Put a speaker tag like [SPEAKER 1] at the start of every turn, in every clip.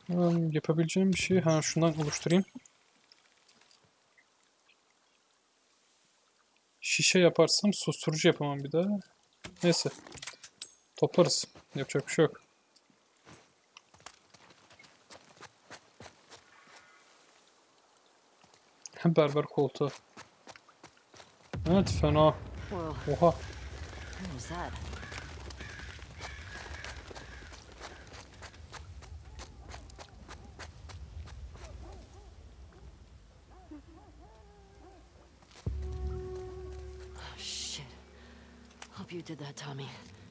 [SPEAKER 1] Yapabileceğim bir şey. Ha, şundan oluşturayım. Şişe yaparsam susturucu yapamam bir daha. Neyse. Toplarız. Yapacak bir şey yok. Berber koltuğu. Evet, fena. Oha.
[SPEAKER 2] Shit. Hope you did that, Tommy.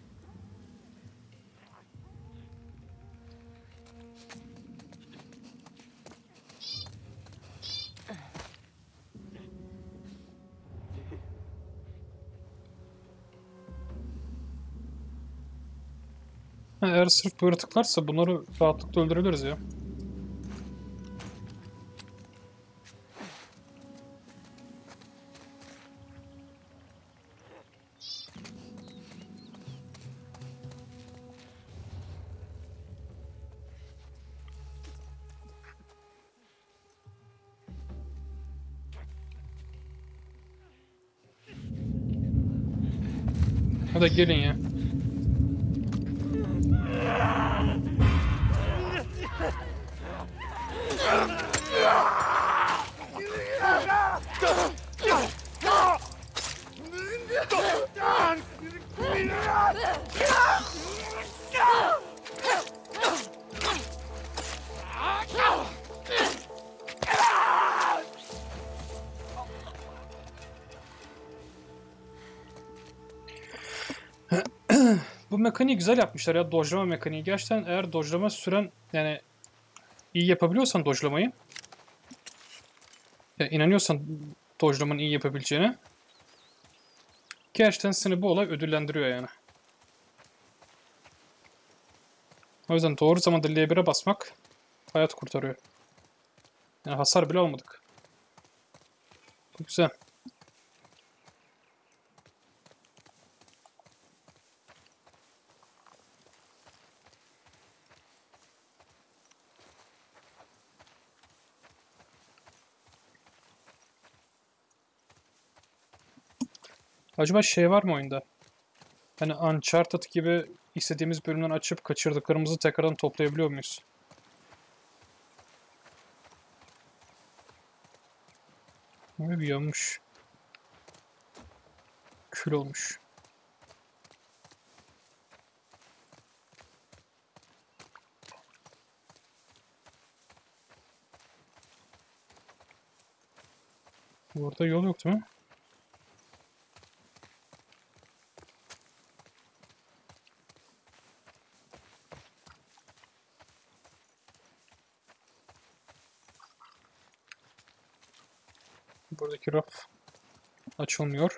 [SPEAKER 1] Ha, eğer sırf bu yaratıklarsa bunları rahatlıkla öldürebiliriz ya. Hadi gelin ya. Bu mekaniği güzel yapmışlar ya, dodge'lama mekaniği. Gerçekten eğer dodge'lama süren, yani iyi yapabiliyorsan dodge'lamayı, ya inanıyorsan dodge'lamanın iyi yapabileceğine, gerçekten seni bu olay ödüllendiriyor yani. O yüzden doğru zamanda L1'e basmak hayat kurtarıyor. Yani hasar bile almadık. Bu güzel. Acaba şey var mı oyunda? Hani Uncharted gibi istediğimiz bölümden açıp kaçırdıklarımızı tekrardan toplayabiliyor muyuz? Böyle bir yanmış. Kül olmuş. Burada yol yok değil mi? Buradaki raf açılmıyor.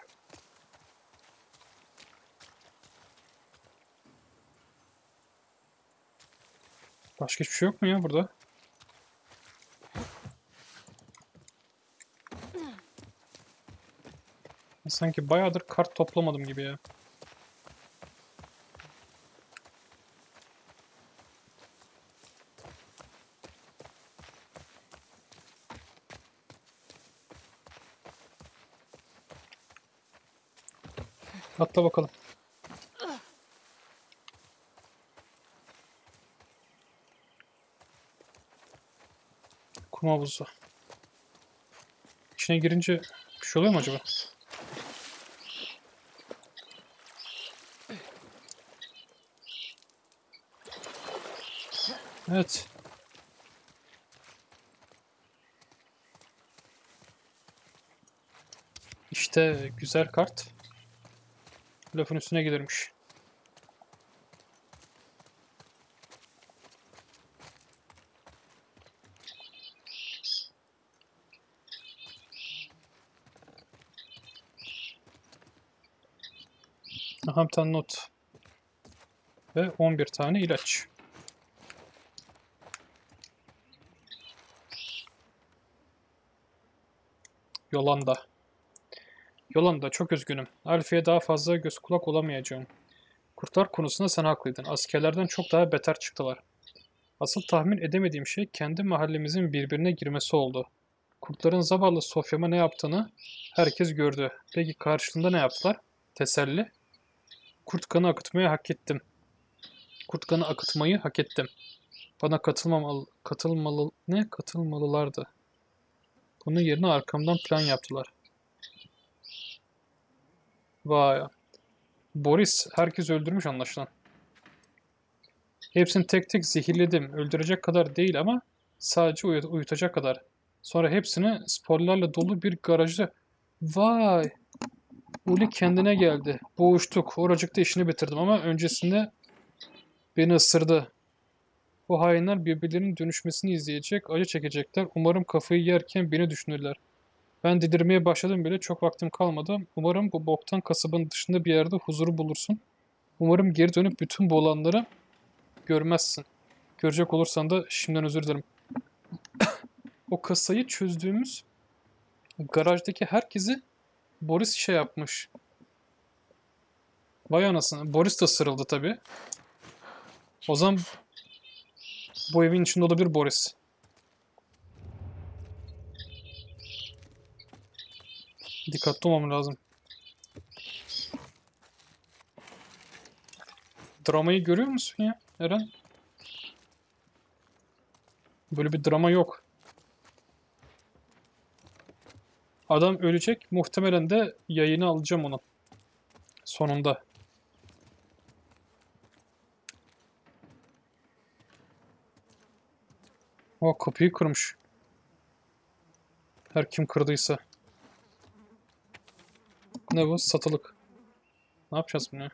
[SPEAKER 1] Başka hiçbir şey yok mu ya burada? Sanki bayağıdır kart toplamadım gibi ya. Atla bakalım. Kum havuzu. İçine girince bir şey oluyor mu acaba? Evet. İşte güzel kart. Lafın üstüne gelirmiş. Aha, bir tane not. Ve 11 tane ilaç. Yolanda. Yolanda, çok üzgünüm. Alfa'ya daha fazla göz kulak olamayacağım. Kurtlar konusunda sen haklıydın. Askerlerden çok daha beter çıktılar. Asıl tahmin edemediğim şey kendi mahallemizin birbirine girmesi oldu. Kurtların zavallı Sofya'ma ne yaptığını herkes gördü. Peki karşılığında ne yaptılar? Teselli. Kurt kanı akıtmayı hak ettim. Kurt kanı akıtmayı hak ettim. Bana katılmalılardı. Bunun yerine arkamdan plan yaptılar. Vay. Boris herkes öldürmüş anlaşılan. Hepsini tek tek zehirledim. Öldürecek kadar değil ama sadece uyutacak kadar. Sonra hepsini sporlarla dolu bir garajda... Vay! Uli kendine geldi. Boğuştuk. Oracıkta işini bitirdim ama öncesinde beni ısırdı. Bu hainler birbirlerinin dönüşmesini izleyecek, acı çekecekler. Umarım kafayı yerken beni düşünürler. Ben delirmeye başladım bile, çok vaktim kalmadı. Umarım bu boktan kasabın dışında bir yerde huzuru bulursun. Umarım geri dönüp bütün bu olanları görmezsin. Görecek olursan da şimdiden özür dilerim. O kasayı çözdüğümüz garajdaki herkesi Boris şey yapmış. Vay anasını. Boris de ısırıldı tabii. O zaman bu evin içinde olabilir Boris. Dikkatli olmam lazım. Dramayı görüyor musun ya Eren? Böyle bir drama yok. Adam ölecek. Muhtemelen de yayını alacağım onun. Sonunda. O kapıyı kırmış. Her kim kırdıysa. Ne bu? Satılık. Ne yapacağız bunu ya?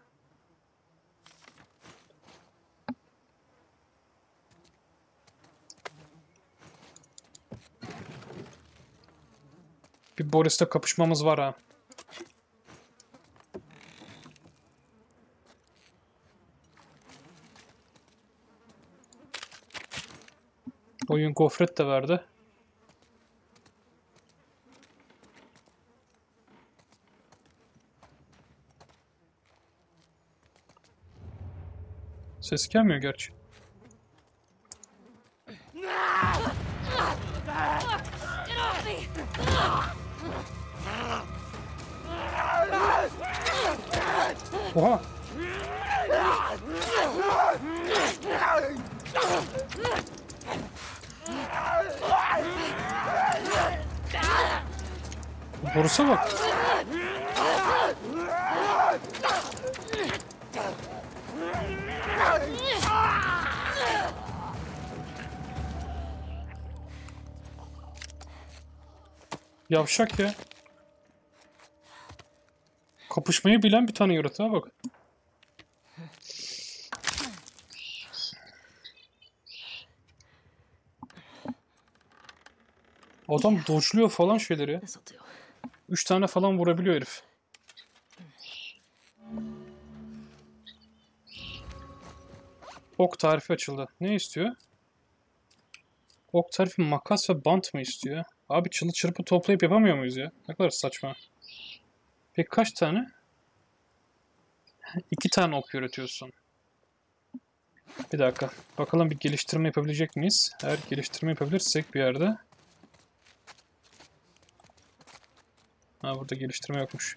[SPEAKER 1] Bir Boris'le kapışmamız var ha. Oyun gofret de verdi. Ses gelmiyor gerçi. Oha! Boris'e bak. Yavşak ya. Kapışmayı bilen bir tane yaratığa bak. Adam dodge'luyor falan şeyleri. 3 tane falan vurabiliyor herif. Ok tarifi açıldı. Ne istiyor? Ok tarifi makas ve bant mı istiyor? Abi çalı çırpı toplayıp yapamıyor muyuz ya? Ne kadar saçma. Peki kaç tane? 2 tane ok üretiyorsun. Bir dakika. Bakalım bir geliştirme yapabilecek miyiz? Eğer geliştirme yapabilirsek bir yerde. Ha, burada geliştirme yokmuş.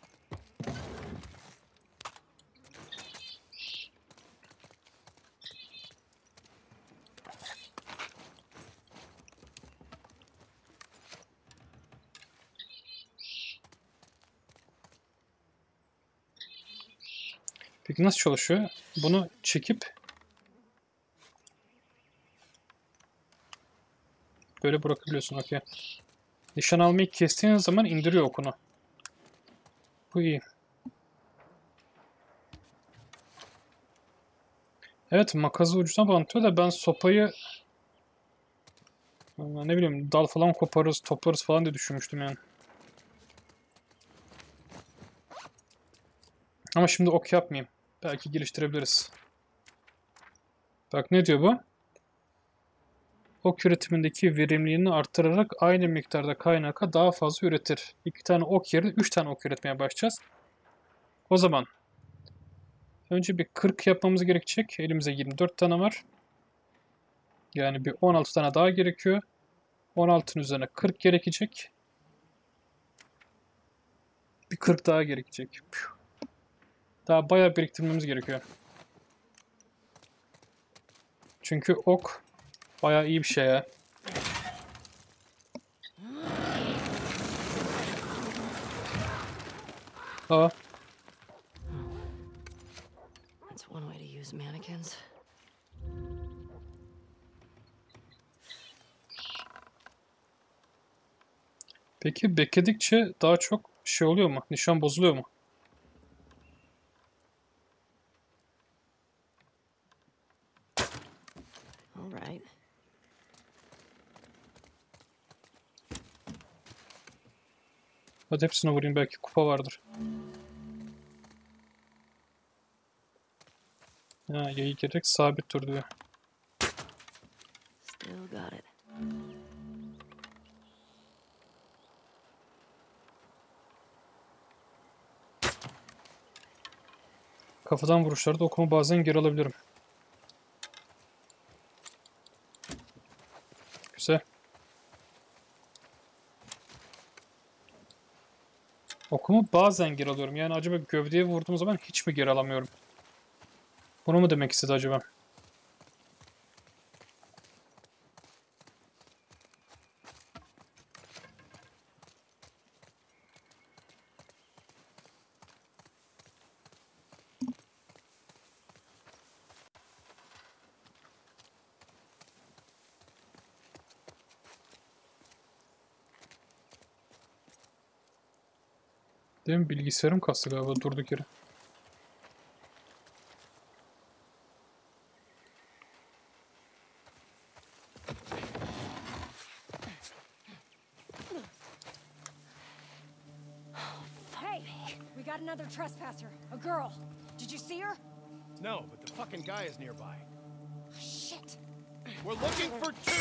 [SPEAKER 1] Peki nasıl çalışıyor? Bunu çekip böyle bırakabiliyorsun. Okey. Nişan almayı kestiğin zaman indiriyor okunu. Bu iyi. Evet, makası ucuna bantıyor da ben sopayı ne bileyim dal falan koparırız, toplarız falan diye düşünmüştüm yani. Ama şimdi ok yapmayayım. Belki geliştirebiliriz. Bak ne diyor bu? Ok üretimindeki verimliliğini arttırarak aynı miktarda kaynağı daha fazla üretir. 2 tane ok yerine 3 tane ok üretmeye başlayacağız. O zaman önce bir 40 yapmamız gerekecek. Elimizde 24 tane var. Yani bir 16 tane daha gerekiyor. 16'ın üzerine 40 gerekecek. Bir 40 daha gerekecek. Daha bayağı biriktirmemiz gerekiyor. Çünkü ok bayağı iyi bir şey ya. Aa,
[SPEAKER 2] That's one way to use mannequins.
[SPEAKER 1] peki bekledikçe daha çok şey oluyor mu? Nişan bozuluyor mu?
[SPEAKER 2] All right.
[SPEAKER 1] Hadi hepsine vurayım, belki kupa vardır. Ha, yayı gerek sabit dur diyor.
[SPEAKER 2] Still got it.
[SPEAKER 1] Kafadan vuruşlarda okumu bazen geri alabilirim. Güzel. Okumu bazen geri alıyorum. Yani acaba gövdeye vurduğum zaman hiç mi geri alamıyorum? Bunu mu demek istedi acaba? Değil mi? Bilgisayarım kastı galiba durduk yere.
[SPEAKER 3] Hey, we got another trespasser. A girl. Did you see her?
[SPEAKER 4] No, but the fucking guy is nearby.
[SPEAKER 3] Shit.
[SPEAKER 4] We're looking for two.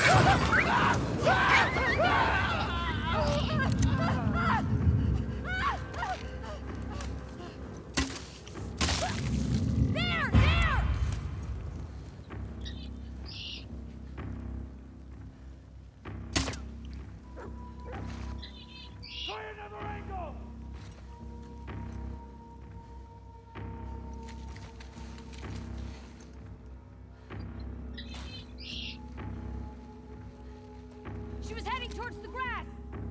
[SPEAKER 3] There! There!
[SPEAKER 4] Try another angle.
[SPEAKER 3] She was heading towards the grass.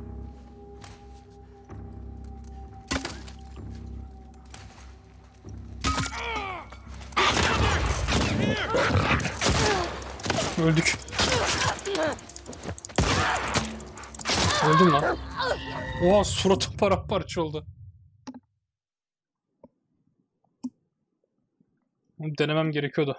[SPEAKER 1] Öldük. Öldüm lan. Oha, suratım paramparça oldu. Bunu denemem gerekiyordu.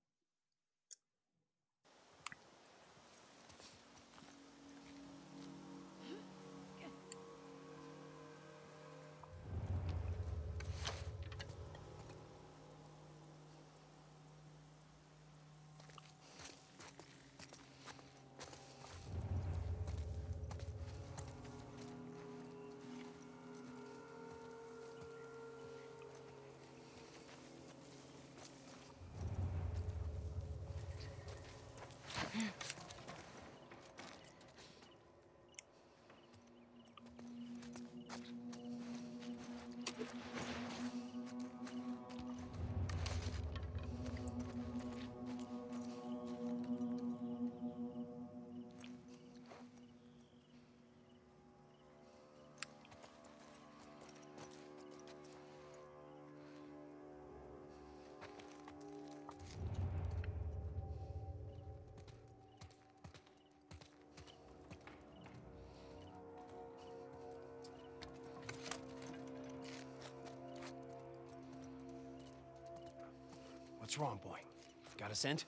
[SPEAKER 4] What's wrong, boy? Got a scent?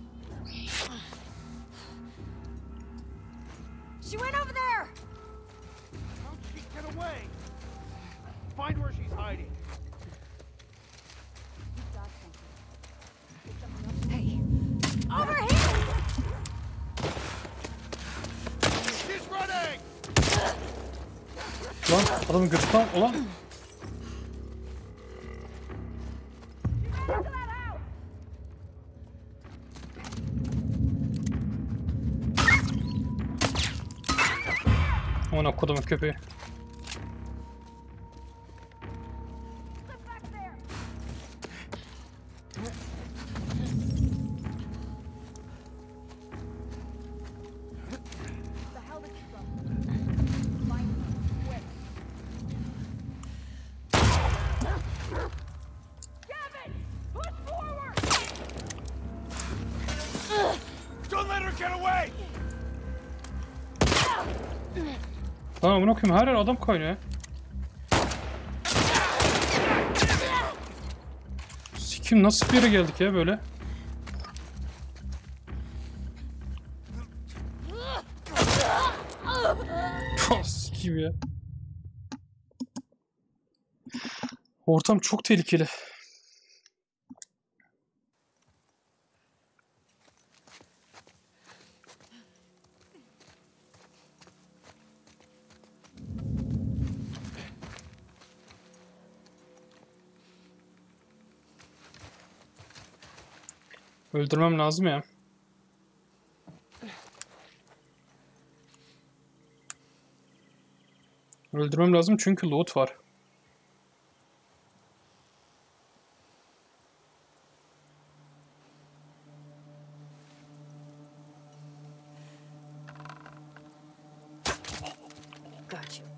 [SPEAKER 3] She went over there!
[SPEAKER 4] way. Find where she's hiding.
[SPEAKER 3] Hey, over here!
[SPEAKER 4] She's running.
[SPEAKER 1] Lan adamın götü tam ulan. Aman kodumun köpeği.
[SPEAKER 4] Don't let her get away.
[SPEAKER 1] Lan amına koyayım her yer adam kaynıyor. Sikim nasıl bir yere geldik ya böyle? Sikim ya. Ortam çok tehlikeli. Öldürmem lazım ya. Öldürmem lazım çünkü loot var.
[SPEAKER 2] Got you.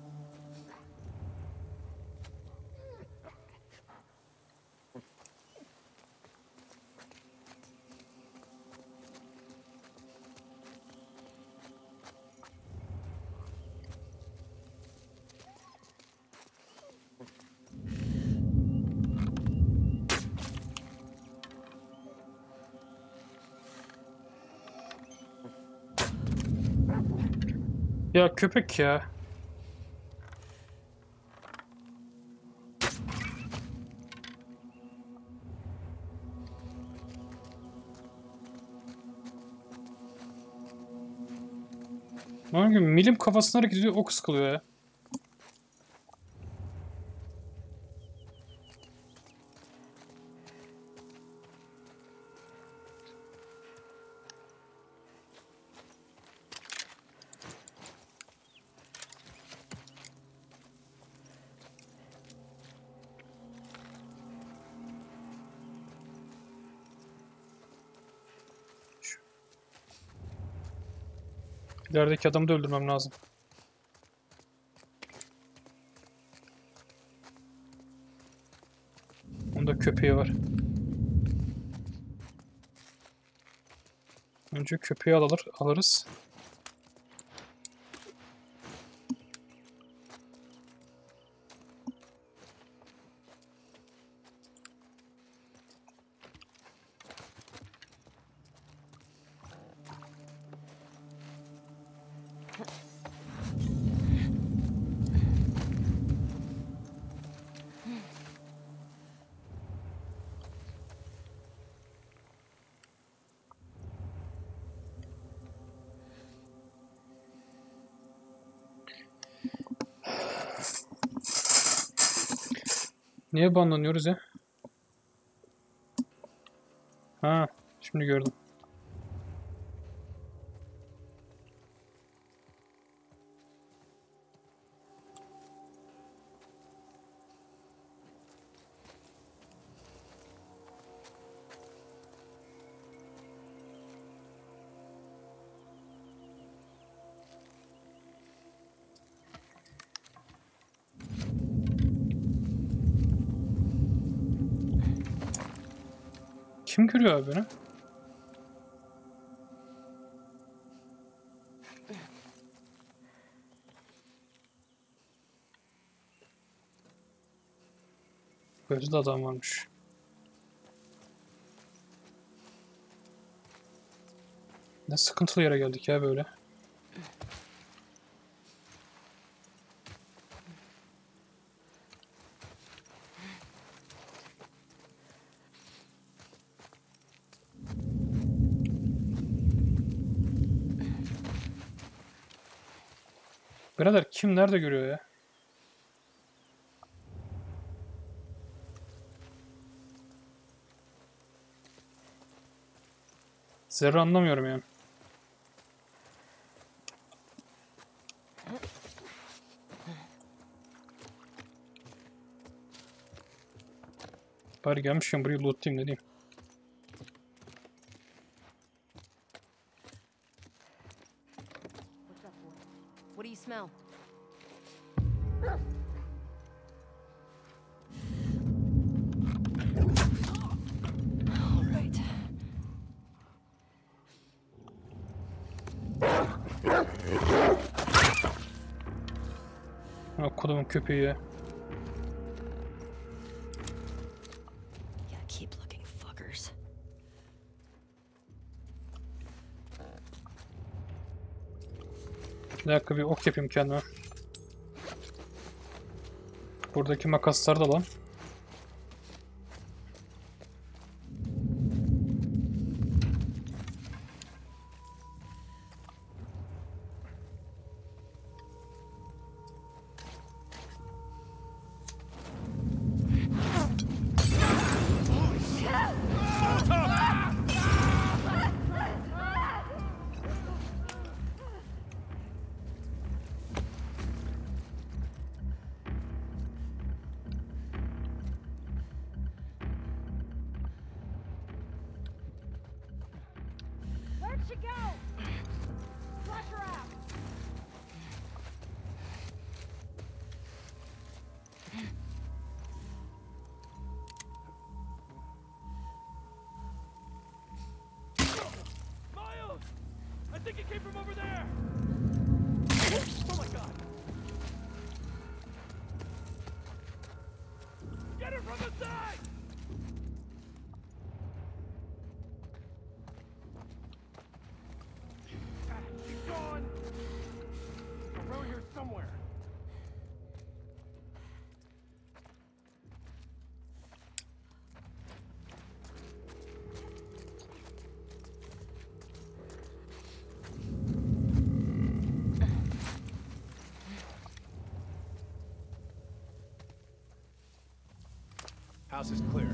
[SPEAKER 1] Ya köpek ya. Lan milim kafasına hareket ediyor, ok sıkılıyor ya. İlerideki adamı da öldürmem lazım. Onda köpeği var. Önce köpeği alırız. Niye banlanıyoruz ya? Ha, şimdi gördüm. Kim görüyor abi beni? Böyle de adam varmış. Ne sıkıntılı yere geldik ya böyle. Birader kim nerede görüyor ya? Zerre anlamıyorum yani. Bari gelmişken burayı lootlayayım ne diyeyim.
[SPEAKER 2] What's up, boy? What do you smell? All right.
[SPEAKER 1] Ha, kodumun köpeği ya.
[SPEAKER 2] Gotta keep looking, fuckers.
[SPEAKER 1] Bir dakika bir ok yapayım kendime. Buradaki makaslar da lan.
[SPEAKER 3] Where'd she go? Flush her out.
[SPEAKER 4] Miles! I think it came from over there! Oh my god! Get it from the side! Ah, she's gone! Around here somewhere. House is clear.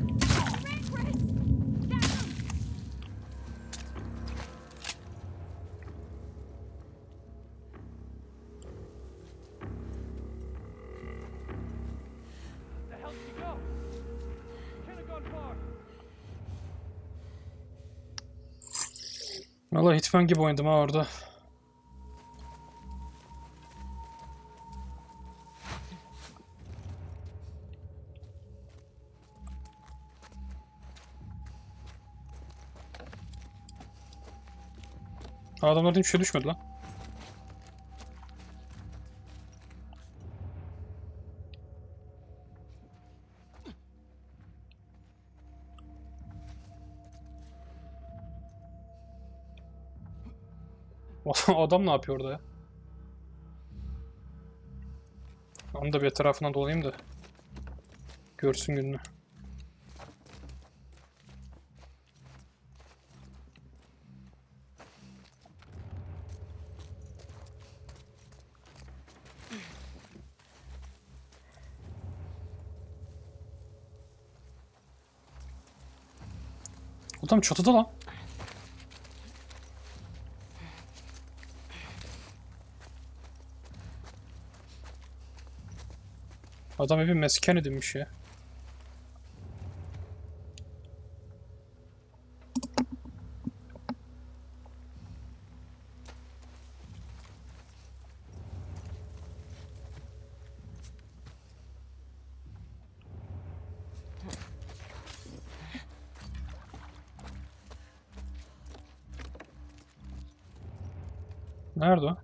[SPEAKER 4] The hell did she go? Can't have gone far.
[SPEAKER 1] Vallahi Hitman gibi oynadım ha orada. Adamlardan hiçbir şey düşmedi lan. Adam ne yapıyor orada ya? Onu da bir etrafına dolayayım da görsün gününü. Adam çatıda lan. Adam evi mesken edinmiş ya. Nerede o?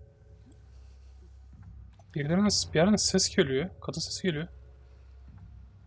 [SPEAKER 1] Bir yerden ses geliyor. Kadın sesi geliyor.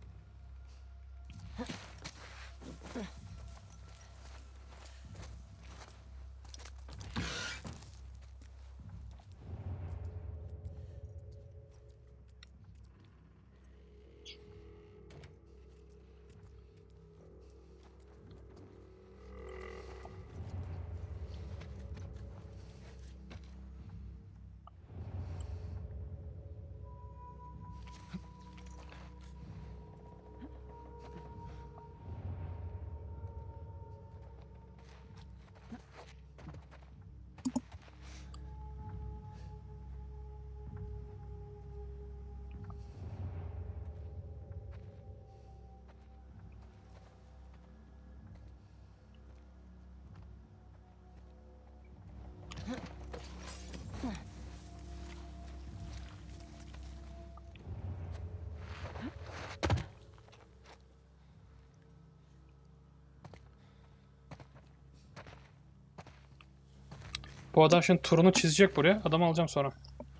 [SPEAKER 1] Bu adam şimdi turunu çizecek buraya. Adamı alacağım sonra.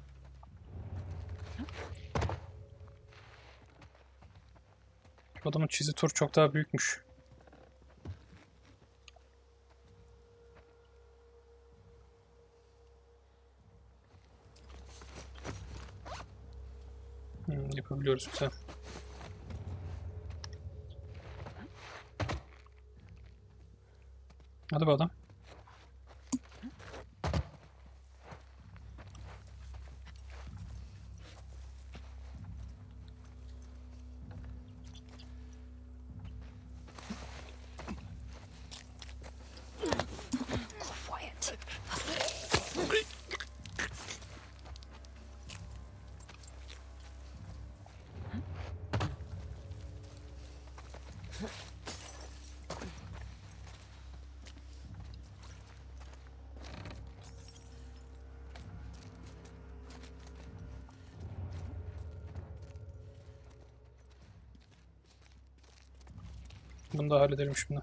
[SPEAKER 1] Bu adamın çizi tur çok daha büyükmüş. Yapabiliyoruz güzel. Hadi be adam.
[SPEAKER 2] Quiet.
[SPEAKER 1] Bunu da halledelim şimdi.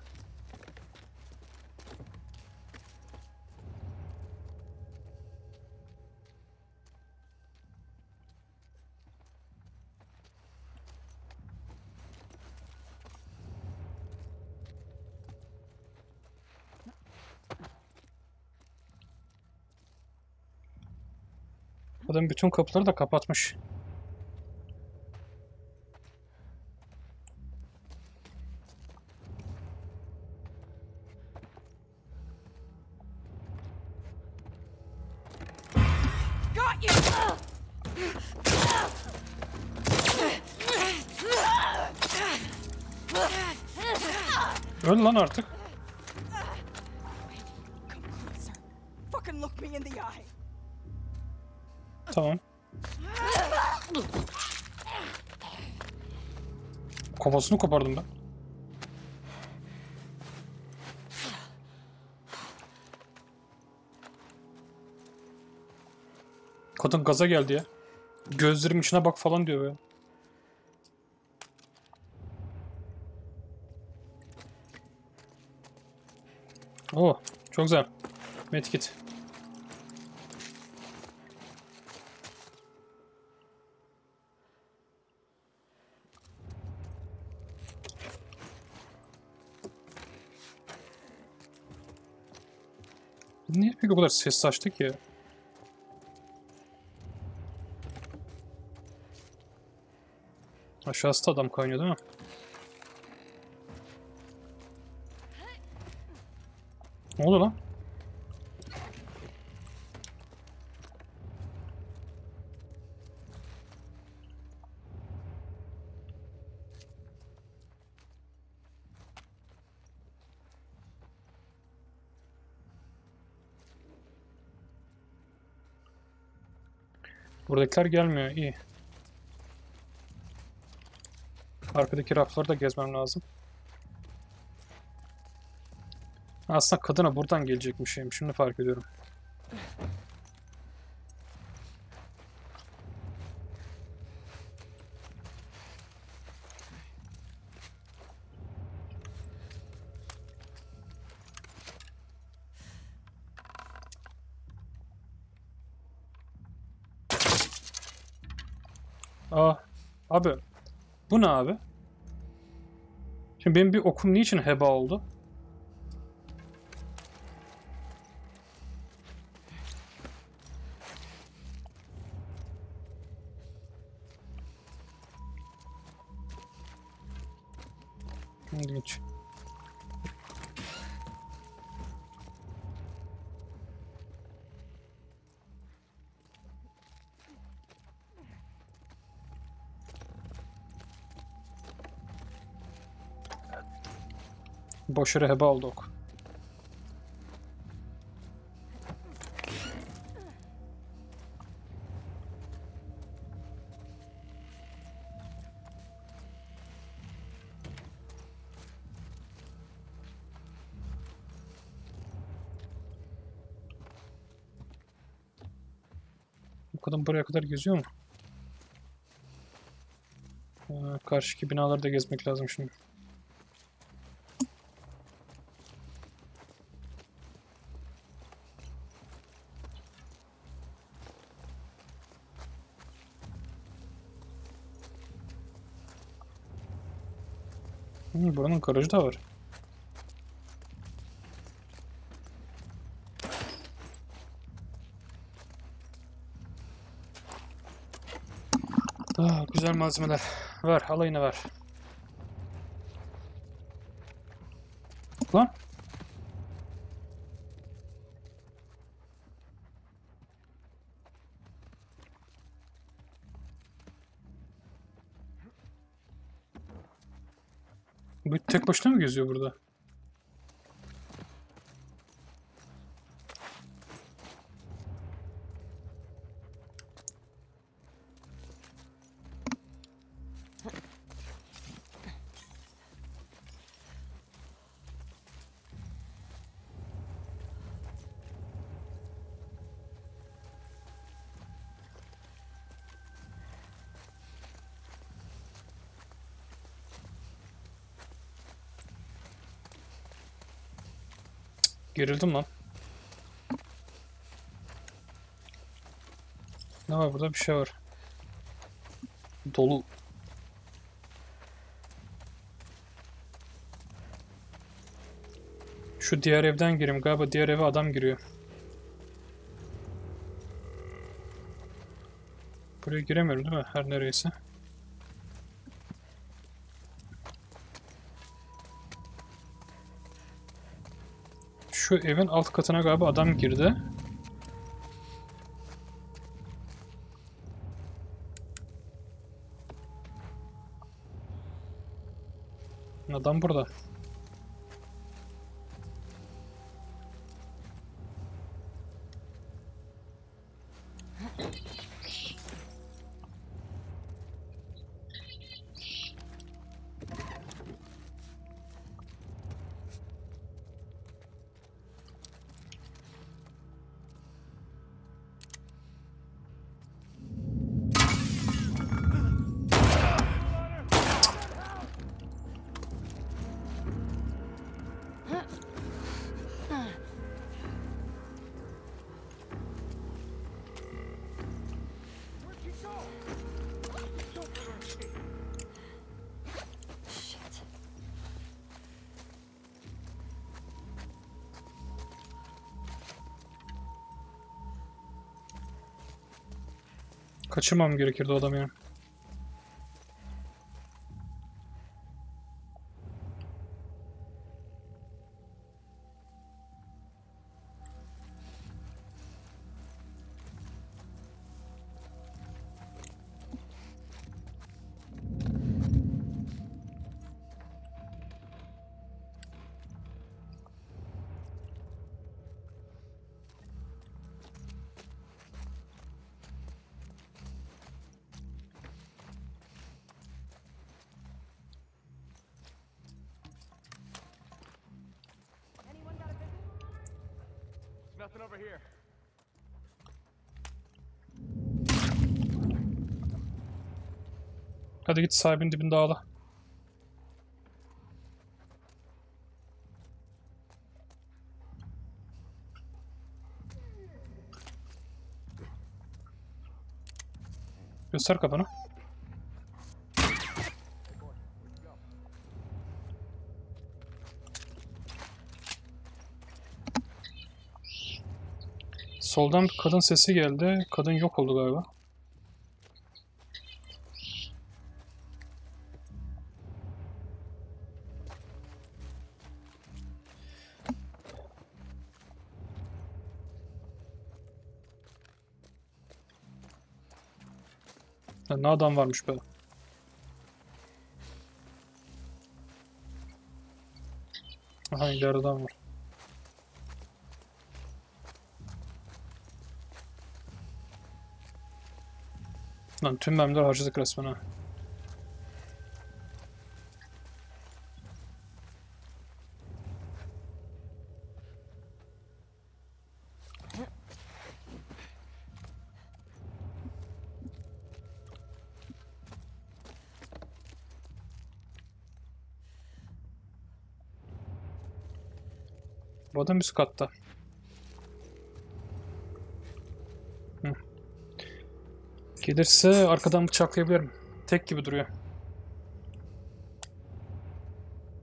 [SPEAKER 1] Adam bütün kapıları da kapatmış.
[SPEAKER 3] Got you!
[SPEAKER 1] Öl lan artık.
[SPEAKER 3] Come closer. Fucking look me in the eye.
[SPEAKER 1] Tamam. Kafasını kopardım ben. Kadın gaza geldi ya. Gözlerimin içine bak falan diyor böyle. Oo, çok güzel. Medkit. Niye peki o kadar ses açtı ki ya? Aşağısı da adam kaynıyor değil mi? Ne oldu lan? Buradakiler gelmiyor. İyi. Arkadaki rafları da gezmem lazım. Aslında kadına buradan gelecekmişim. Şimdi fark ediyorum. Aa, abi. Bu ne abi? Şimdi benim bir okum niçin heba oldu? İlginç. Boş yere heba oldu ok. Bu kadın buraya kadar geziyor mu? Karşıki binaları da gezmek lazım şimdi. Buranın garajı da var. Ah, güzel malzemeler. Ver, alayını ver. Lan. Bu tek başına mı geziyor burada? Gerildim lan. Ne var burada? Bir şey var. Dolu. Şu diğer evden gireyim. Galiba diğer eve adam giriyor. Buraya giremiyorum değil mi? Her nereyse. Şu evin alt katına galiba adam girdi. Adam burada.
[SPEAKER 4] Where'd she go? Don't let her escape.
[SPEAKER 2] Shit.
[SPEAKER 1] Kaçırmam gerekirdi o adamı ya.
[SPEAKER 3] Anyone got a visit?
[SPEAKER 4] Nothing over here.
[SPEAKER 1] Hadi git sahibinin dibinde ağla. Göster kafanı. Soldan bir kadın sesi geldi. Kadın yok oldu galiba. Ya ne adam varmış be. Aha ileride adam var. Lan tüm mermileri harcadık resmen ha. Bu adam üst katta. Hı. Gelirse arkadan bıçaklayabilirim. Tek gibi duruyor.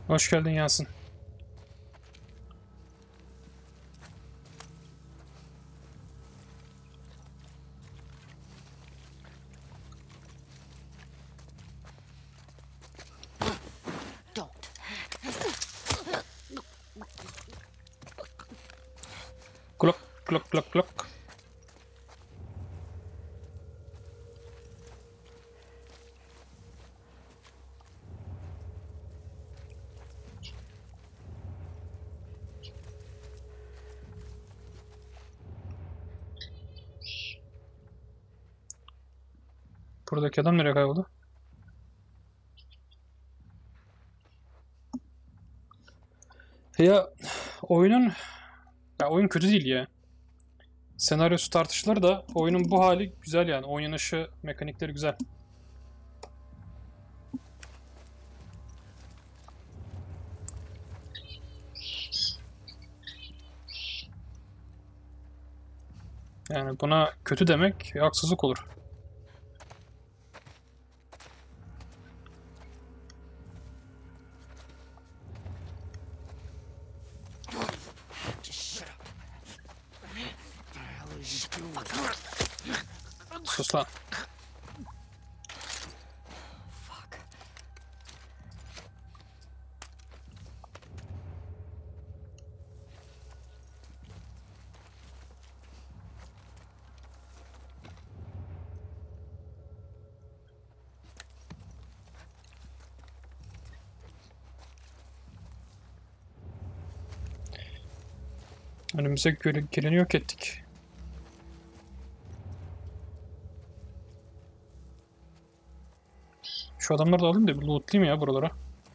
[SPEAKER 1] Hoş geldin Yasin.
[SPEAKER 2] Don't.
[SPEAKER 1] Klok klok klok klok. Buradaki adam nereye kayboldu? Ya oyun kötü değil ya. Senaryosu tartışılır da oyunun bu hali güzel yani. Oynanışı, mekanikleri güzel. Yani buna kötü demek haksızlık olur.
[SPEAKER 2] Just shut up. What the hell are you doing?
[SPEAKER 1] Sus lan.
[SPEAKER 2] Fuck.
[SPEAKER 1] Önümüze geleni yok ettik. Şu adamları da alayım da bir lootlayayım ya buralara.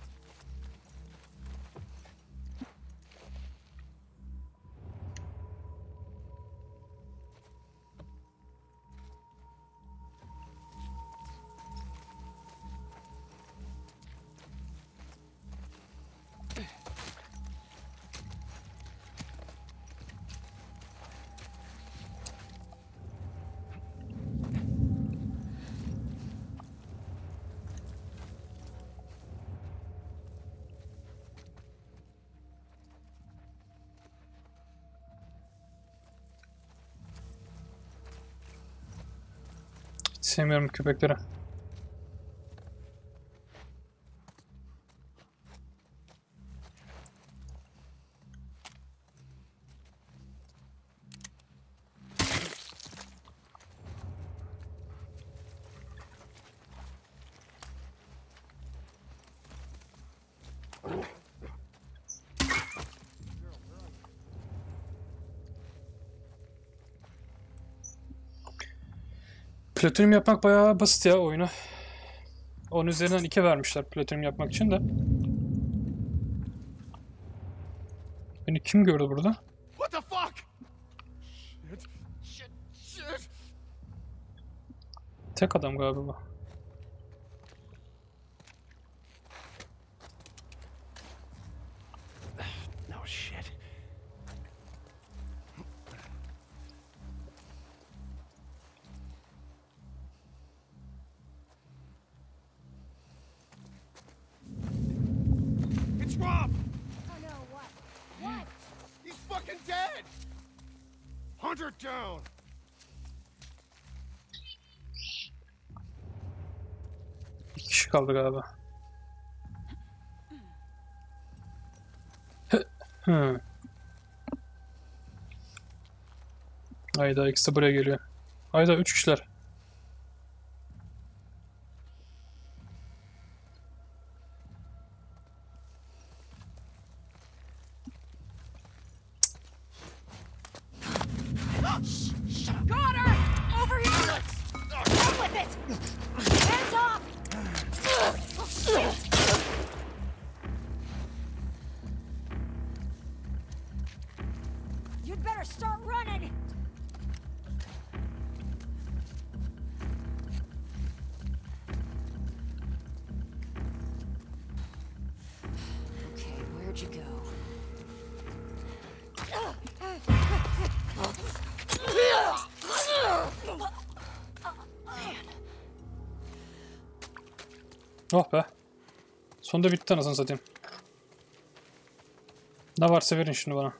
[SPEAKER 1] Hiç sevmiyorum köpekleri. Platinyum yapmak bayağı basit ya oyunu. 10 üzerinden 2 vermişler platinyum yapmak için de. Beni kim gördü burada?
[SPEAKER 4] What the fuck? Shit.
[SPEAKER 1] Tek adam galiba bu.
[SPEAKER 4] No shit. It's Rob!
[SPEAKER 3] Oh no, what? What?
[SPEAKER 4] He's fucking dead! Hunter down!
[SPEAKER 1] Bir kişi kaldı galiba. Hı. Hayda ikisi de buraya geliyor. Hayda 3 kişiler.
[SPEAKER 3] Got her! Over here! Run with it! Hands off! Oh, shit! You'd better start running!
[SPEAKER 2] Okay, where'd you go?
[SPEAKER 1] Oh be. Sonunda bitti anasını satayım. Ne varsa verin şimdi bana.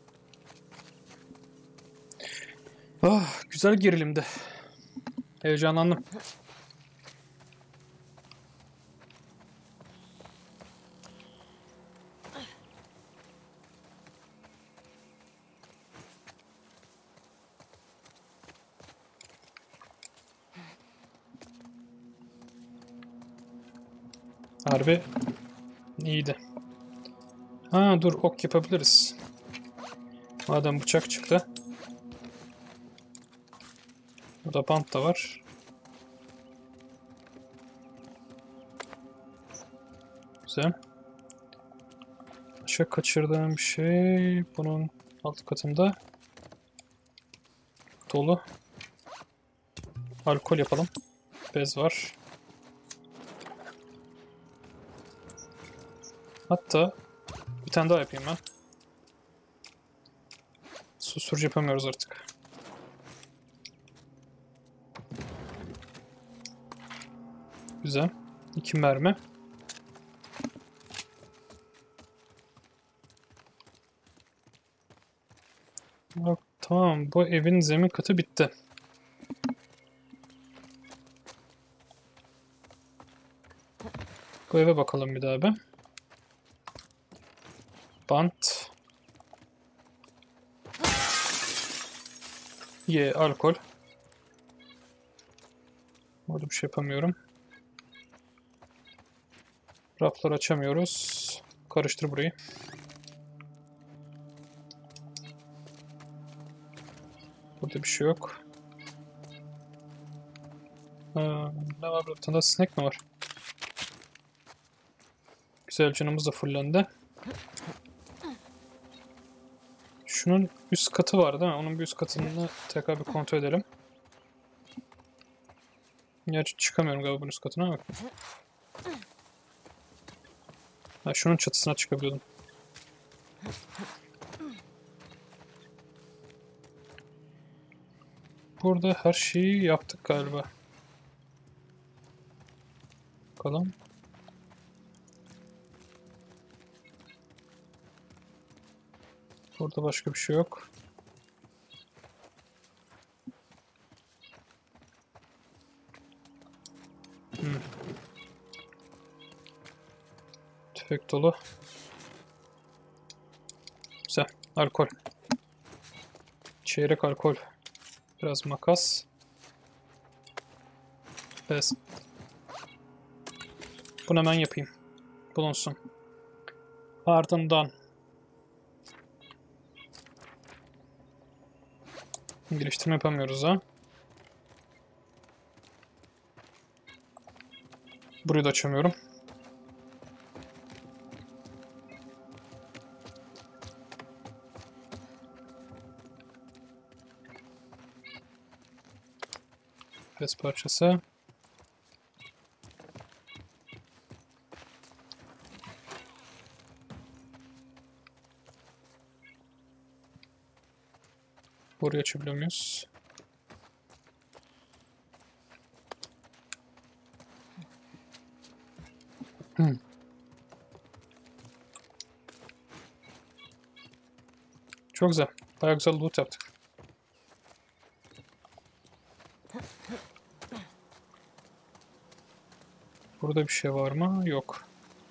[SPEAKER 1] Ah, güzel gerilimdi. Heyecanlandım. Harbi iyiydi. Ha dur, ok yapabiliriz. Madem bıçak çıktı. Burada bant da var. Güzel. Başka kaçırdığım bir şey. Bunun alt katında dolu. Alkol yapalım. Bez var. Hatta bir tane daha yapayım ben. Susturucu yapamıyoruz artık. Güzel. 2 mermi. Bak, tamam, bu evin zemin katı bitti. Bu eve bakalım bir daha bir. Bant. Alkol. Orada bir şey yapamıyorum. Rafları açamıyoruz. Karıştır burayı. Burada bir şey yok. Ne var burada? Bir tane daha sinek mi var? Güzel, canımız da fullendi. Şunun üst katı var değil mi? Onun bir üst katını tekrar bir kontrol edelim. Gerçi çıkamıyorum galiba bunun üst katına. Bak. Ha, şunun çatısına çıkabiliyordum. Burada her şeyi yaptık galiba. Bakalım. Burada başka bir şey yok. Tüfek dolu. Güzel. Alkol. Çeyrek alkol. Biraz makas. Bez. Bunu hemen yapayım. Bulunsun. Ardından geliştirme yapamıyoruz ha. Burayı da açamıyorum. Bez parçası. Burayı açabiliyor muyuz? Çok güzel. Bayağı güzel loot yaptık. Burada bir şey var mı? Yok.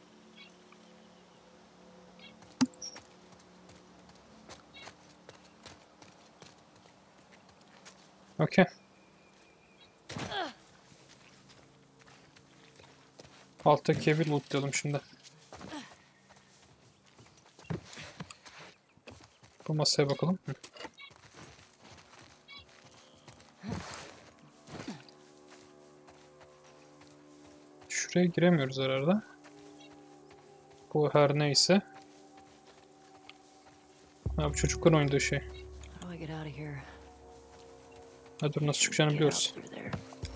[SPEAKER 1] Okey. Alttaki evi lootlayalım şimdi. Bu masaya bakalım. Şuraya giremiyoruz herhalde. Bu her neyse. Ha, bu çocukların oynadığı şey.
[SPEAKER 2] How do I get out of here?
[SPEAKER 1] Ha, dur, nasıl çıkacağını
[SPEAKER 2] Get out
[SPEAKER 1] biliyoruz.
[SPEAKER 2] through there.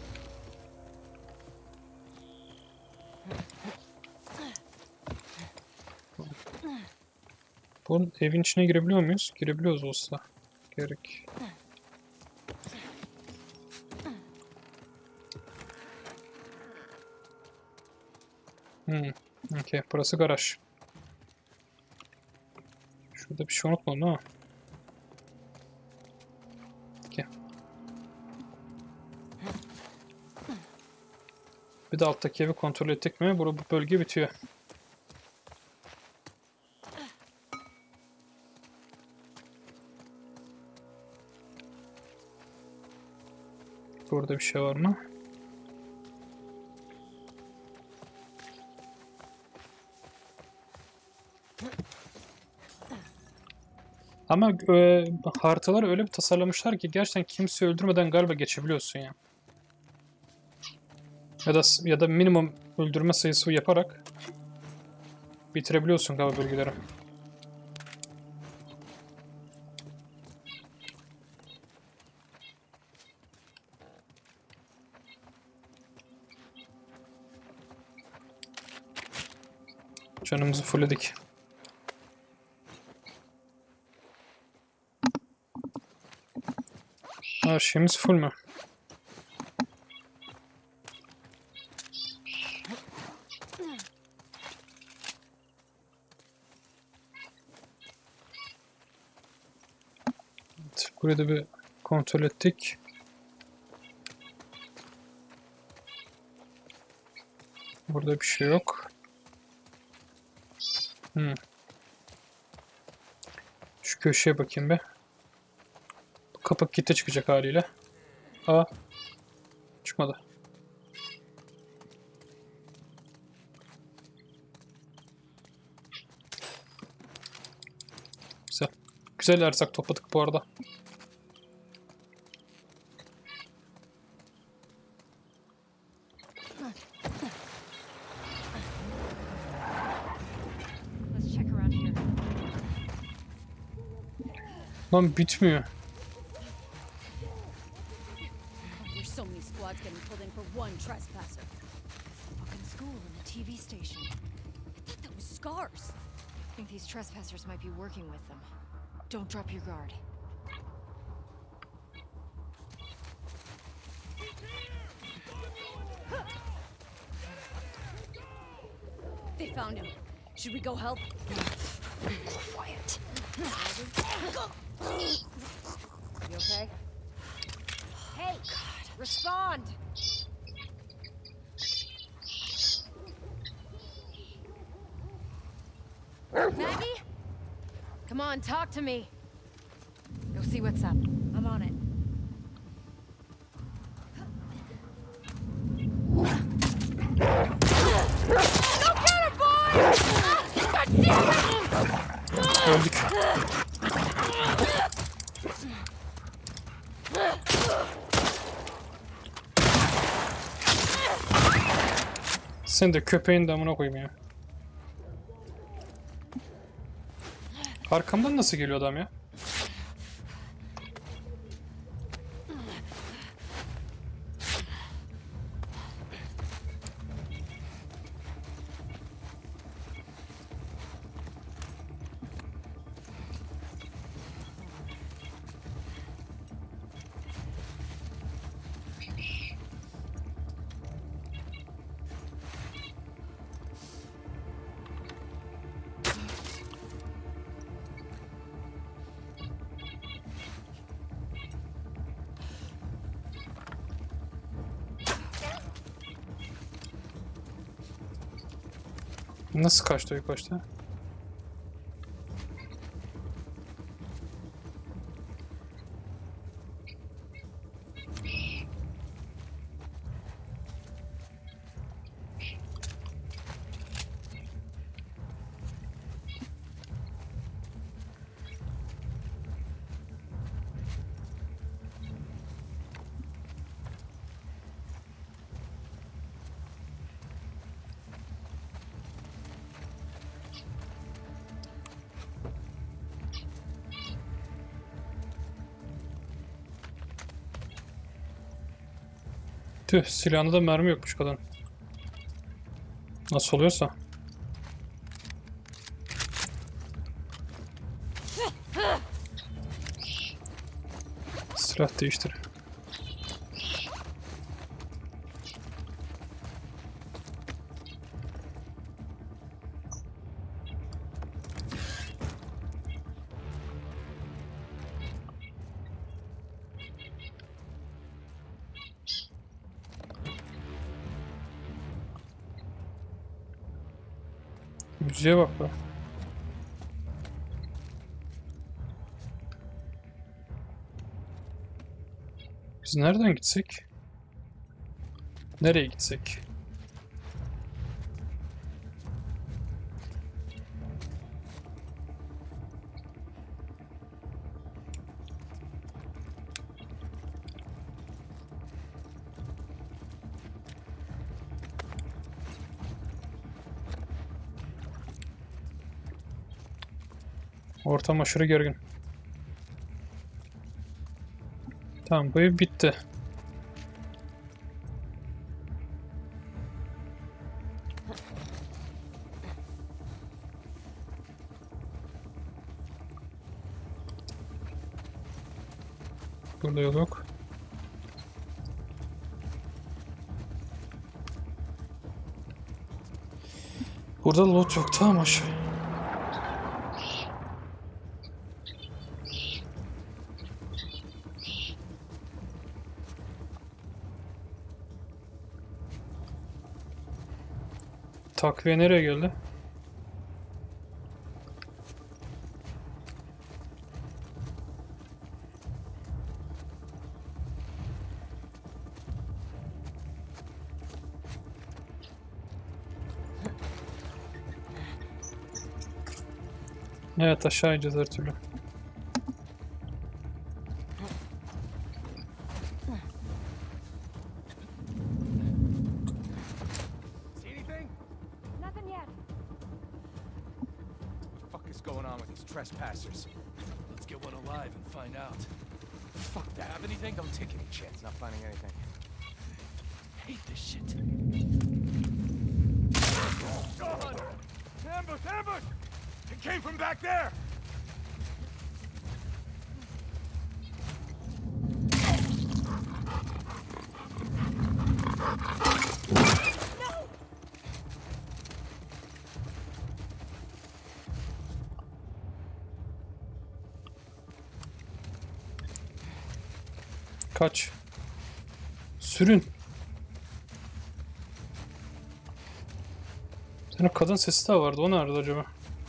[SPEAKER 1] Bu evin içine girebiliyor muyuz? Girebiliyoruz olsa gerek. Okey, burası garaj. Burada bir şey unutmadım ama. Gel. Bir de alttaki evi kontrol ettik mi? Bu bölge bitiyor. Burada bir şey var mı? Ama haritaları öyle bir tasarlamışlar ki gerçekten kimseyi öldürmeden galiba geçebiliyorsun ya. Ya da minimum öldürme sayısı yaparak bitirebiliyorsun galiba bölgeleri. Canımızı fullledik. Her şeyimiz full mü? Evet, burayı da bir kontrol ettik. Burada bir şey yok. Şu köşeye bakayım be. Kapı kilitli çıkacak haliyle. Aa. Çıkmadı. Güzel. Güzel erzak topladık bu arada.
[SPEAKER 3] Let's check around here.
[SPEAKER 1] Lan bitmiyor.
[SPEAKER 3] There's so many squads getting pulled in for one trespasser. Fucking school and the TV station. I thought that was Scars.
[SPEAKER 5] I think these trespassers might be working with them. Don't drop your guard.
[SPEAKER 3] They found him. Should we go help?
[SPEAKER 5] Quiet.
[SPEAKER 3] You okay? Hey, respond!
[SPEAKER 5] Maggie? Come on, talk to me. Go see what's up.
[SPEAKER 3] I'm on it.
[SPEAKER 1] Öldük. Sen de köpeğin damına koyayım ya. Arkamdan nasıl geliyor adam ya? Nasıl kaçtı ilk başta? Tüh, silahında da mermi yokmuş kadın. Nasıl oluyorsa. Silah değiştir. Müziğe bak be. Biz nereden gitsek? Nereye gitsek? Ortam aşırı gergin. Tamam, bu ev bitti. Burada yol yok. Burada loot yok, tamam aşağı. Takviye nereye geldi? Evet, aşağı ineceğiz her türlü.
[SPEAKER 4] See anything?
[SPEAKER 5] Nothing yet.
[SPEAKER 4] What the fuck is going on with these trespassers? Let's get one alive and find out. Fuck that. Have anything? Don't take any chance. Not finding anything. Hate this shit. God! Ambush! Ambush! It came from back there!
[SPEAKER 1] Kaç. Sürün. Senin kadın sesi de vardı. O nerede acaba?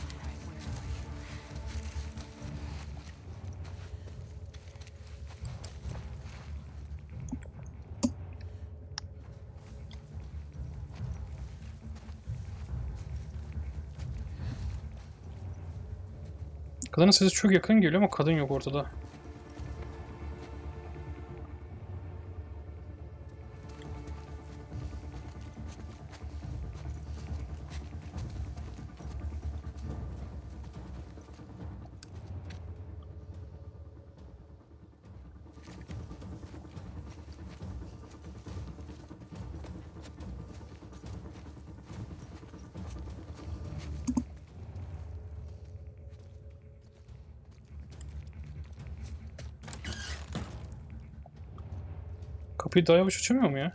[SPEAKER 1] Kadının sesi çok yakın geliyor ama kadın yok ortada. Kapıyı daha yavaş açamıyor mu ya?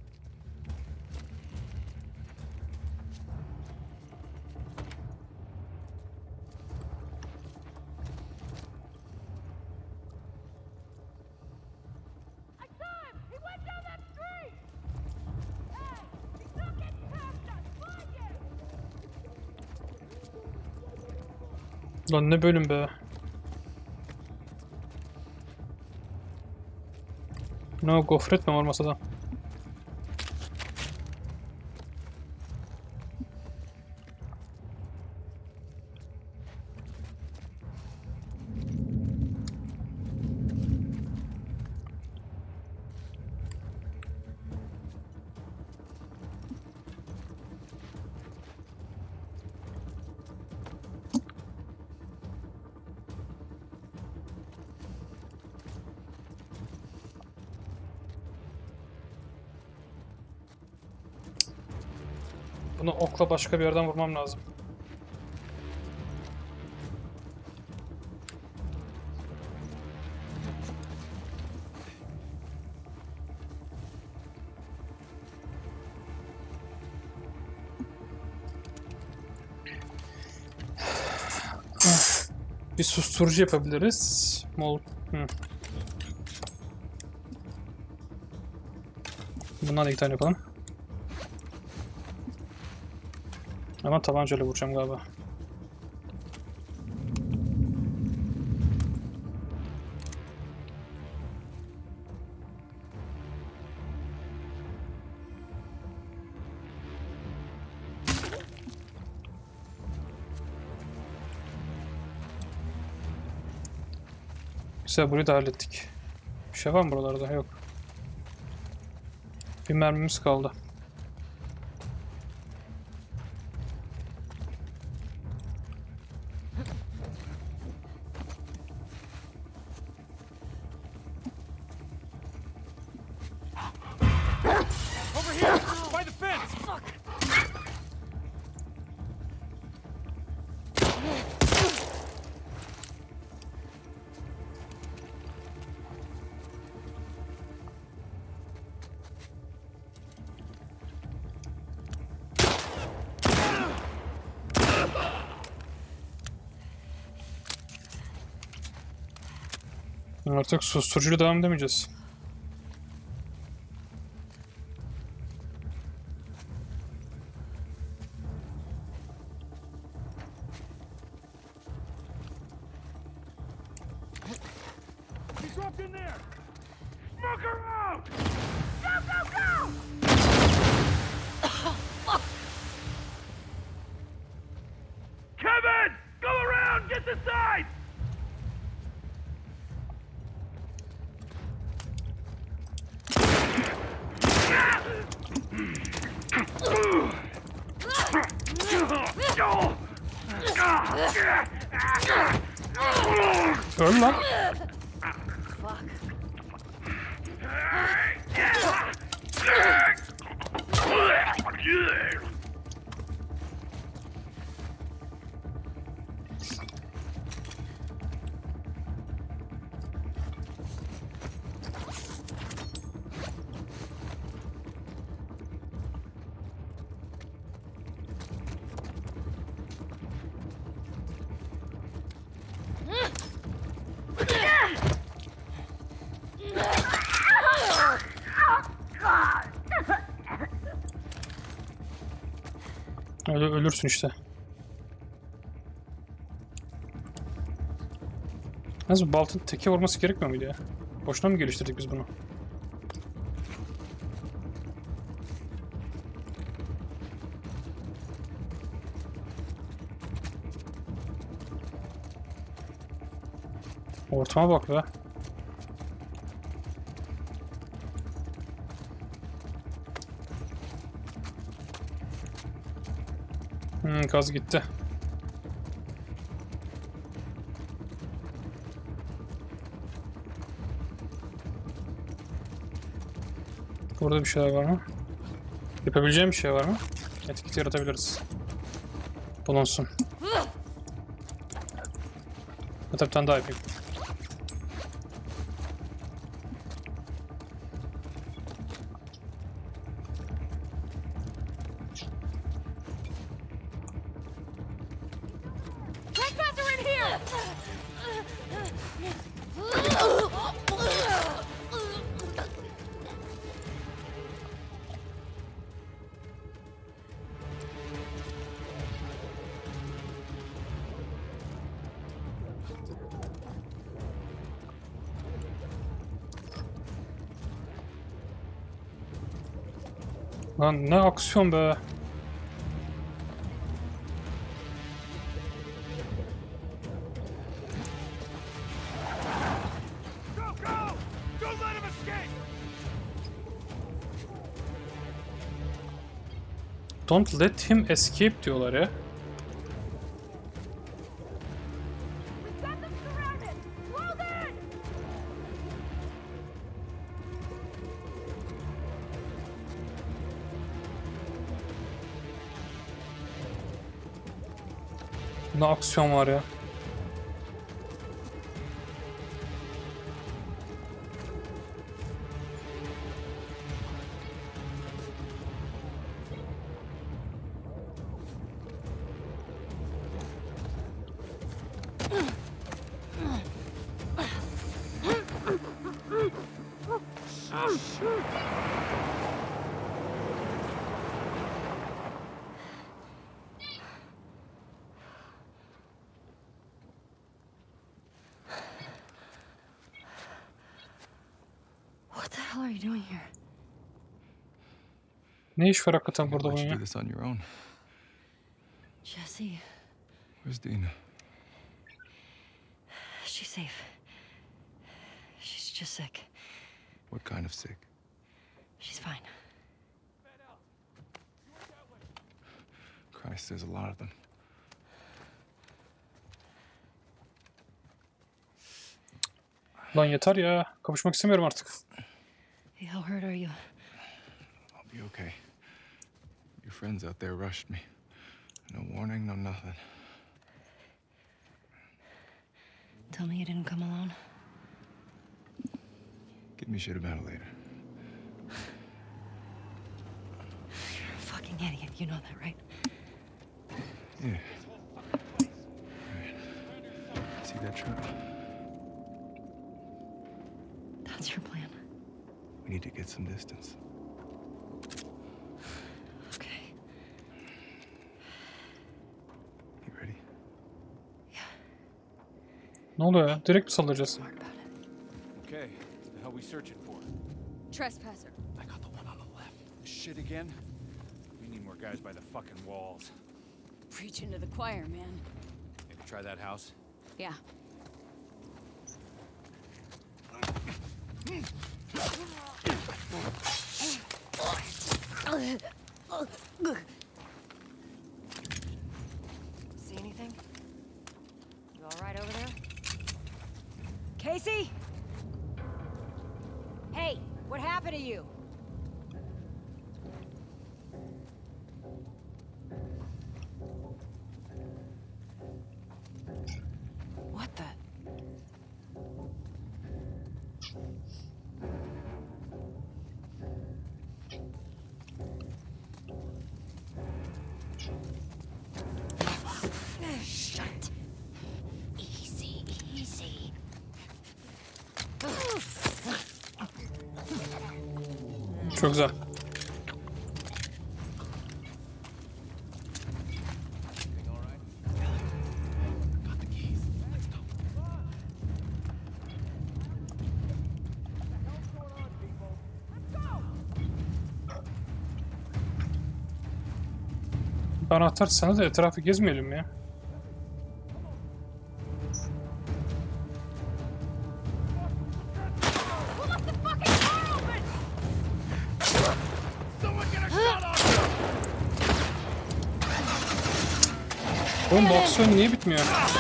[SPEAKER 5] I saw him! He went down that street! Hey! He's not getting past us! Find him!
[SPEAKER 1] Lan ne bölüm be. Ne o, gofret mi var masada? Bunu okla başka bir yerden vurmam lazım. Bir susturucu yapabiliriz. Bundan da 2 tane yapalım. Ama tabancayla vuracağım galiba. Güzel, burayı da hallettik. Bir şey var mı buralarda? Yok. Bir mermimiz kaldı.
[SPEAKER 4] Over here! By the fence!
[SPEAKER 1] Artık susturucuyla devam edemeyeceğiz.
[SPEAKER 4] He dropped in there! Smoker out!
[SPEAKER 5] Go, go, go!
[SPEAKER 4] Kevin! Go around! Get the side!
[SPEAKER 1] Öl lan. Öyle ölürsün işte. Nasıl baltın teke vurması gerekmiyor muydu ya? Boşuna mı geliştirdik biz bunu? Ortama bak be. Gaz gitti. Burada bir şeyler var mı? Yapabileceğim bir şey var mı? Etiket yaratabiliriz. Bulunsun. Hatta bir tane daha yapayım.
[SPEAKER 5] Trespasser in here!
[SPEAKER 1] Lan ne aksiyon be.
[SPEAKER 4] Go, go! Don't let him escape!
[SPEAKER 1] Don't let him escape diyorlar ya.
[SPEAKER 5] We've got them surrounded! Close in!
[SPEAKER 1] Ne aksiyon var ya.
[SPEAKER 3] hell are you doing here?
[SPEAKER 1] Ne iş var hakikaten burada
[SPEAKER 6] Why'd
[SPEAKER 1] bunun
[SPEAKER 6] you
[SPEAKER 1] ya?
[SPEAKER 6] do this on your own?
[SPEAKER 3] Jesse,
[SPEAKER 6] Where's Dina?
[SPEAKER 3] she's safe. She's just sick.
[SPEAKER 6] What kind of sick?
[SPEAKER 3] She's fine.
[SPEAKER 6] Christ, there's a lot of them.
[SPEAKER 1] Lan yeter ya. Kapışmak istemiyorum artık.
[SPEAKER 3] Hey, how hurt are you?
[SPEAKER 6] I'll be okay. Your friends out there rushed me. No warning, no nothing.
[SPEAKER 3] Tell me you didn't come alone.
[SPEAKER 6] Give me shit about it later.
[SPEAKER 3] You're a fucking idiot. You know that, right?
[SPEAKER 6] Yeah. Right. See that truck?
[SPEAKER 3] That's your plan.
[SPEAKER 6] We need to get some distance.
[SPEAKER 3] Okay.
[SPEAKER 6] You ready?
[SPEAKER 1] Ne oluyor ya? Direkt mi sallayacağız?
[SPEAKER 3] Smart about it.
[SPEAKER 4] Okay, the hell we searching for?
[SPEAKER 3] Trespasser.
[SPEAKER 4] I got the one on the left. Shit again? We need more guys by the fucking walls.
[SPEAKER 3] Preaching to the choir, man.
[SPEAKER 4] Maybe try that house?
[SPEAKER 3] Yeah. See anything? You all right over there? Casey? Hey, what happened to you? What the? Shut. Easy, easy.
[SPEAKER 1] Çok güzel.
[SPEAKER 4] Everything all right? Got the keys. Let's go.
[SPEAKER 1] Bir anahtar sana da etrafı gezmeyelim ya. Oğlum bu aksiyon niye bitmiyor?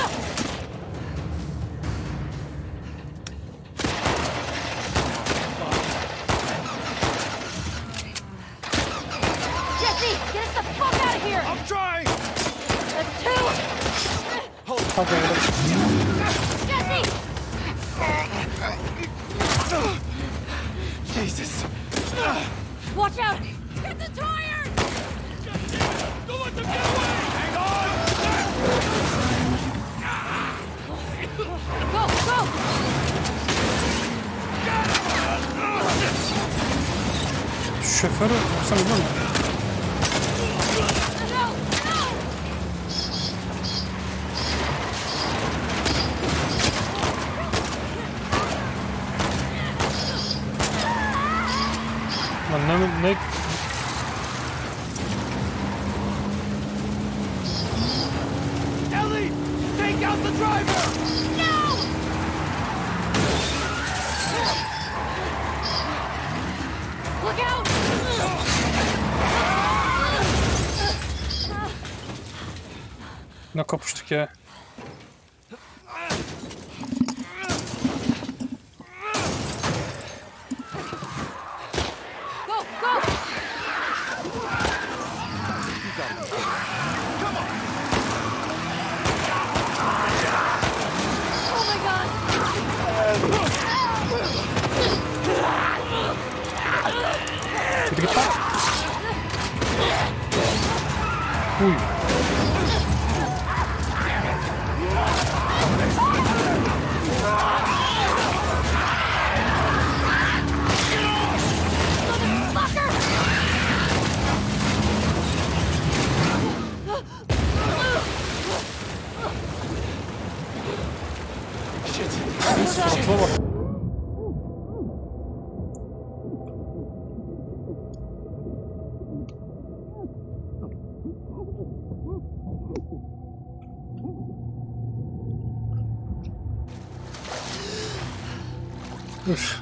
[SPEAKER 3] Jesse, get us the fuck out of here!
[SPEAKER 4] I'm trying!
[SPEAKER 3] That's two!
[SPEAKER 1] Hadi oğlum.
[SPEAKER 3] Jesse!
[SPEAKER 4] Jesus!
[SPEAKER 3] Watch out! Hit the tires!
[SPEAKER 4] Don't let them get away! Hang on!
[SPEAKER 3] Go, go!
[SPEAKER 1] Şoförü sen biliyor musun?
[SPEAKER 3] No, no!
[SPEAKER 1] Lan ne?
[SPEAKER 4] Ellie! Take out the driver!
[SPEAKER 3] No! Look out!
[SPEAKER 1] Ne kapıştık ya?
[SPEAKER 3] Go, go! Oh my god!
[SPEAKER 1] Git git lan. Uy. Suratıma bak. Üf.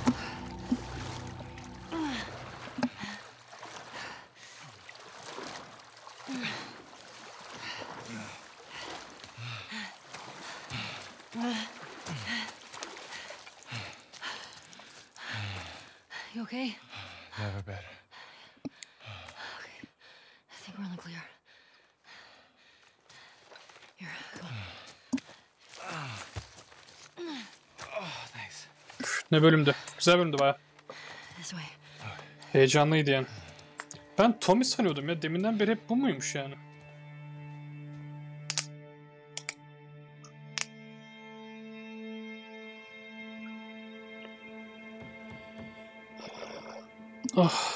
[SPEAKER 3] You okay?
[SPEAKER 6] Never better.
[SPEAKER 3] I think we're in the clear. Here, come on.
[SPEAKER 6] Oh, thanks.
[SPEAKER 1] Ne bölümdü. Güzel bölümdü baya.
[SPEAKER 3] This way.
[SPEAKER 1] Heyecanlıydı yani. Ben Tommy sanıyordum ya. Deminden beri hep bu muymuş yani? Ah.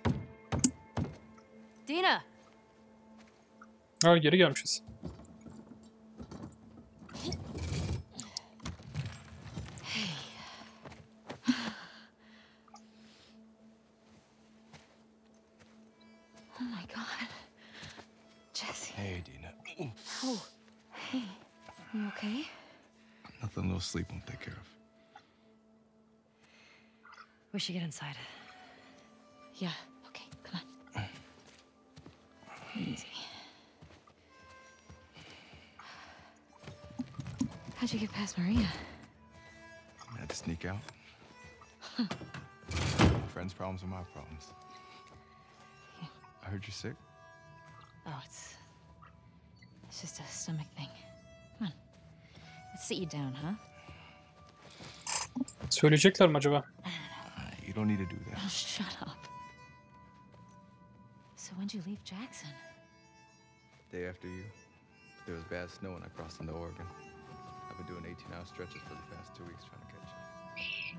[SPEAKER 3] Dina!
[SPEAKER 1] Ha, geri gelmişiz.
[SPEAKER 3] Oh my god. Jesse.
[SPEAKER 6] Hey, Dina. Ooh,
[SPEAKER 3] Oh, hey. You okay?
[SPEAKER 6] nothing a little sleep won't take care of.
[SPEAKER 3] We should get inside. Yeah, okay, come on. Easy. How'd you get past Maria?
[SPEAKER 6] I had to sneak out. My friends' problems are my problems. I heard you're sick.
[SPEAKER 3] Oh, it's just a stomach thing. Come on. Let's sit you down, huh?
[SPEAKER 1] Söyleyecekler mi acaba?
[SPEAKER 6] You don't need to do that.
[SPEAKER 3] Oh, shut up. So when'd you leave Jackson?
[SPEAKER 6] Day after you, there was bad snow and I crossed into Oregon. I've been doing 18-hour stretches for the past 2 weeks trying to catch you.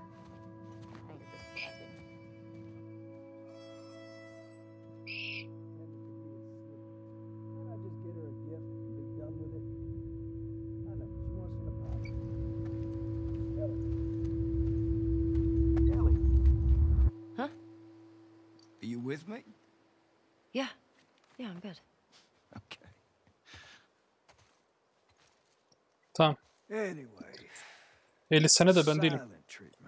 [SPEAKER 7] Why not just get her a gift and be done with it? I know, she wants an apology. Ellie. Ellie.
[SPEAKER 3] Huh?
[SPEAKER 6] Are you with me?
[SPEAKER 3] Yeah. Yeah, I'm good.
[SPEAKER 6] Okay.
[SPEAKER 1] Tamam.
[SPEAKER 7] Anyway,
[SPEAKER 1] 50 sene de ben değilim.
[SPEAKER 7] silent treatment.